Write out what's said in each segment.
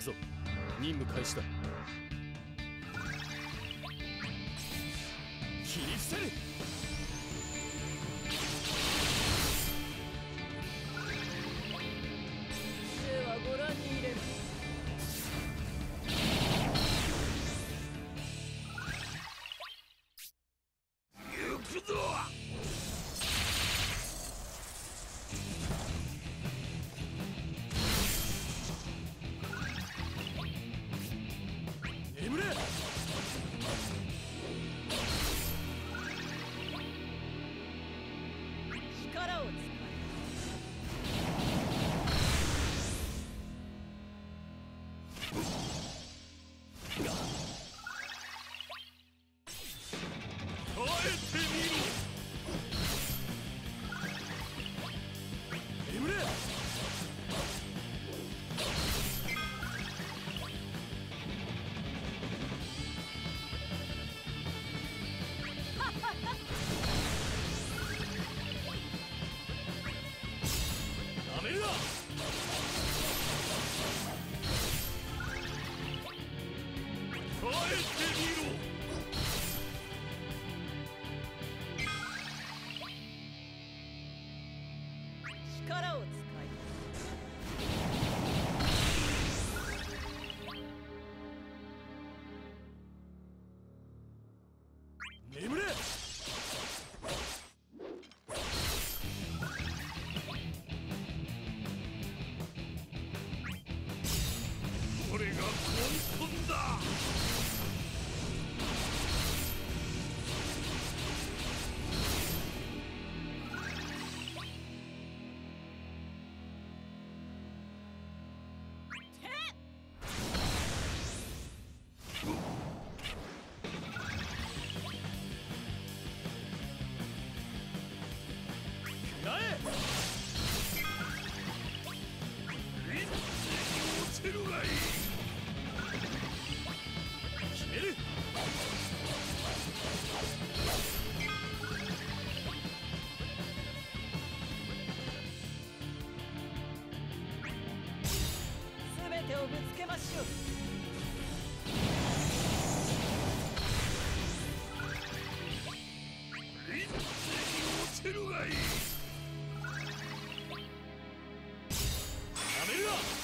ぞ。任務開始だ。切り伏せる。 ではご覧に入れる。 行くぞ。 眠れ。 力を使い耐えてみろ。 眠れ。ダメだ。 耐えてみろ。 力を使い眠れ。 これが混沌だ。 やえ。 一気に落ちるがいい。 決める。 全てをぶつけましょう。 一気に落ちるがいい。 ダメだ。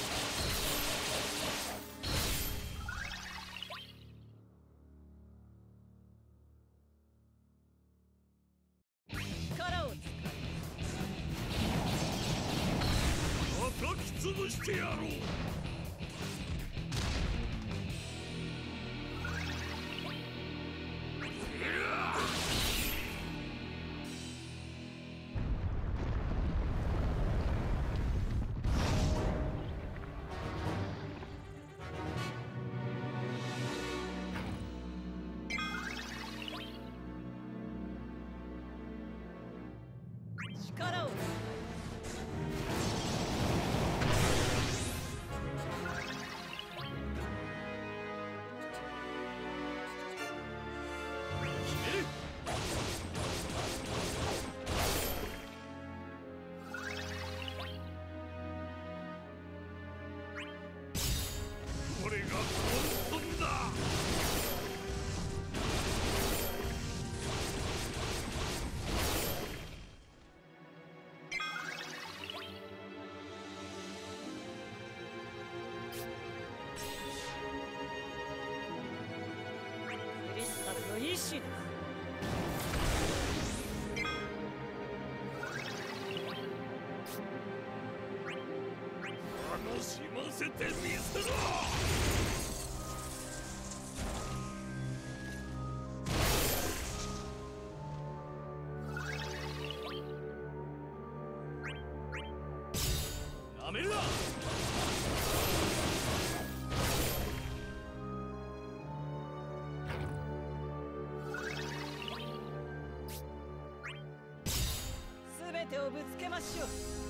力を使い叩き潰してやろう。 力を使いこれが混沌だ。 クリスタルの意志です。 楽しませてみせろ。 ダメだ。 全てをぶつけましょう。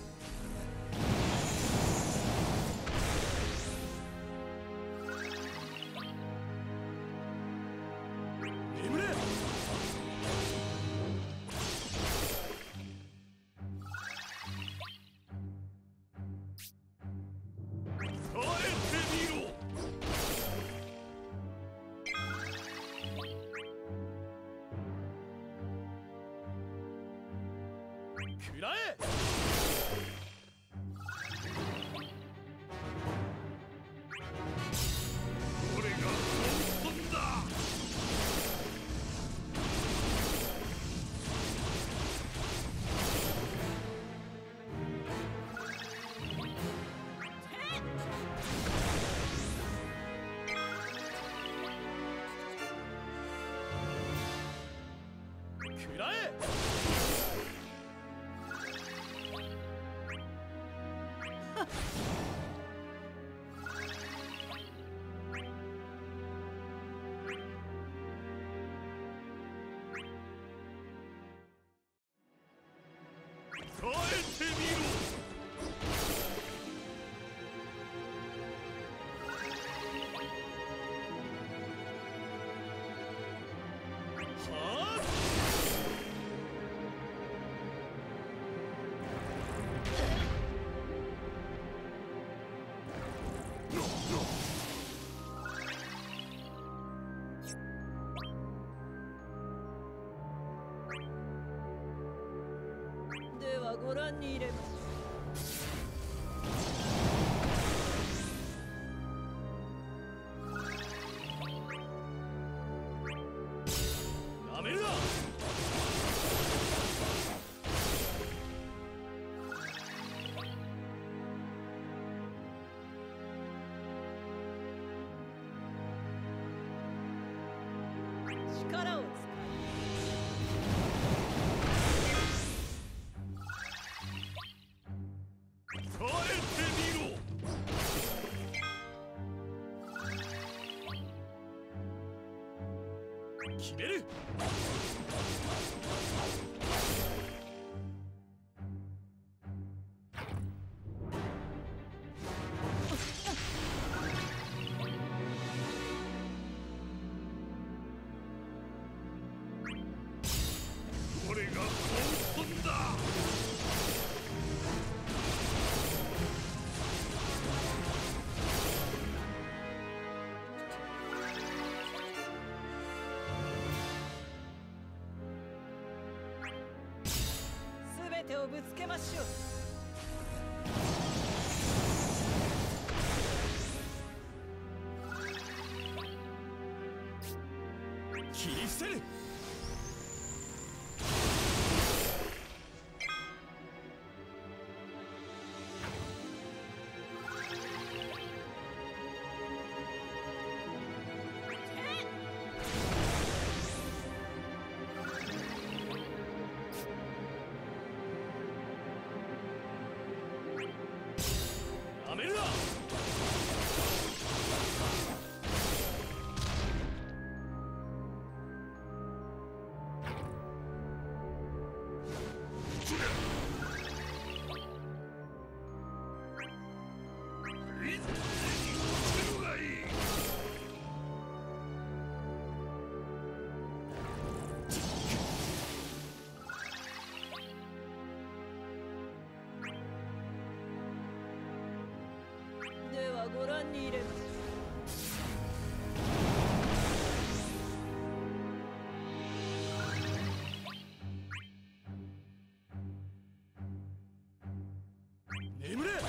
眠れ。 耐えてみろ。 食らえ。 これが本当だ。 食らえ。 耐えてみろ。 はあ。 ではご覧に入れましょなめるな。 う。力を使耐えてみろ。 決める。 これが本当だ。 すべてをぶつけましょう。 切り伏せる。なめるな。 一気に落ちるがいい。 ではご覧に入れましょ眠れ。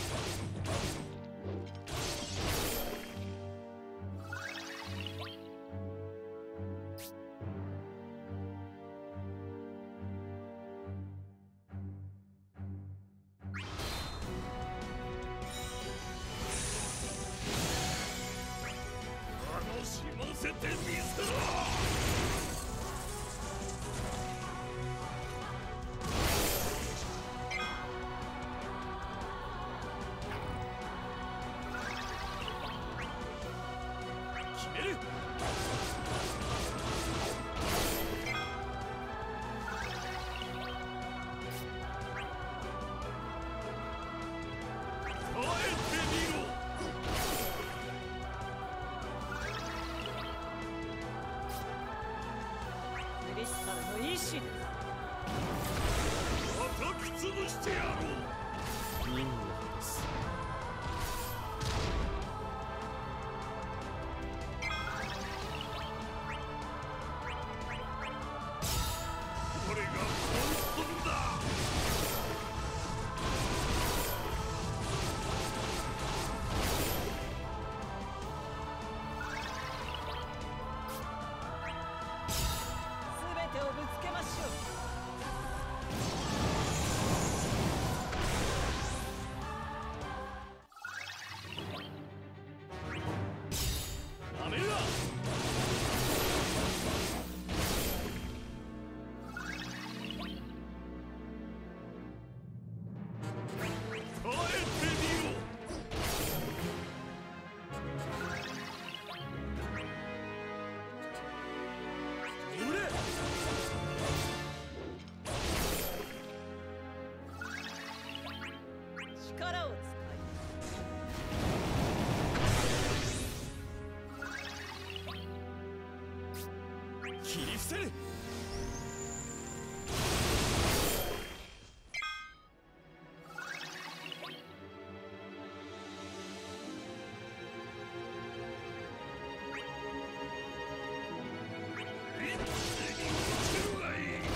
楽しませてみせろ。 決める。 耐えてみろ。 う。クリスタルの意志です。 叩き潰してやろう。 任務です。 これが本当だ。 力を使切り伏せる。 一斉に落ちるがいい。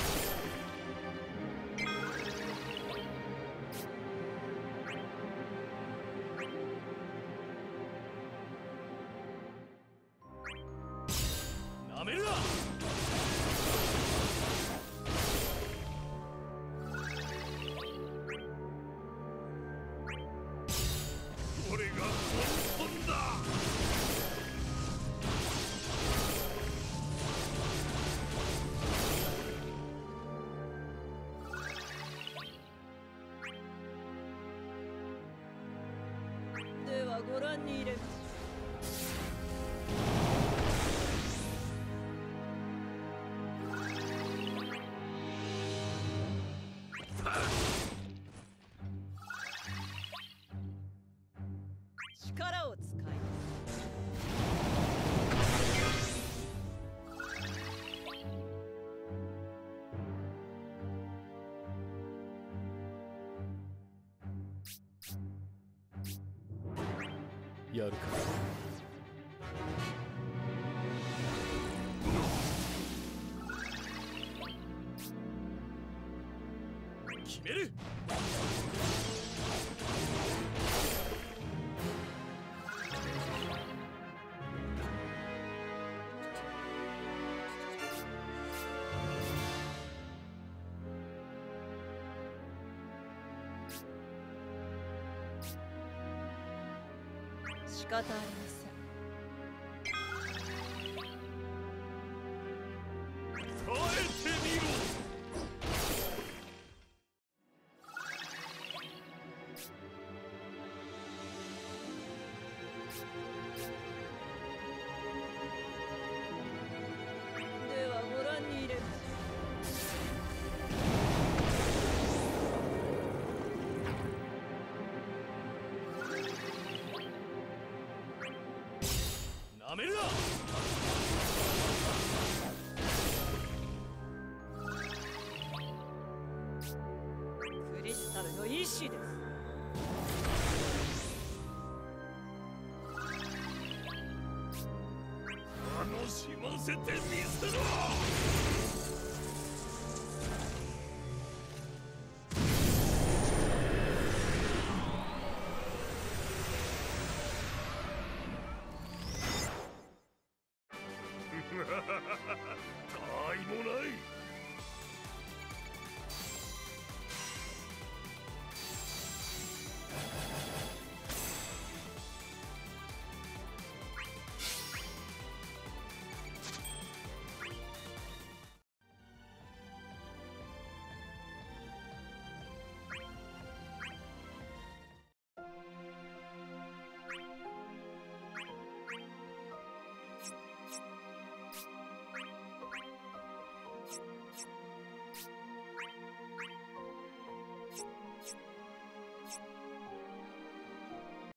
なめるな。 これが根本だ。 い。ではご覧に入れます。力を使いやるか。決める。 仕方ありません。 耐えてみろ。 ではご覧に入れます。 なめるな。 クリスタルの意志です。 楽しませてみせろ。